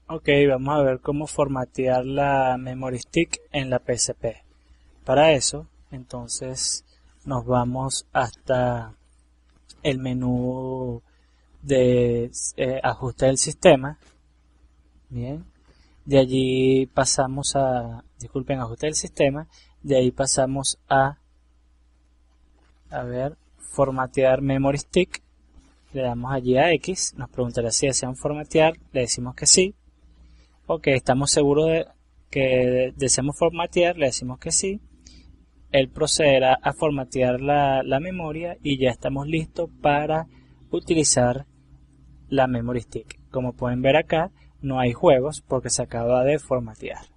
Ok, vamos a ver cómo formatear la memory stick en la PSP. Para eso, entonces, nos vamos hasta el menú de ajuste del sistema. Bien. De allí pasamos disculpen, ajuste del sistema. De ahí pasamos a ver, formatear memory stick. Le damos allí a X, nos preguntará si desean formatear, le decimos que sí. Ok, estamos seguros de que deseamos formatear, le decimos que sí. Él procederá a formatear la memoria y ya estamos listos para utilizar la memory stick. Como pueden ver acá, no hay juegos porque se acaba de formatear.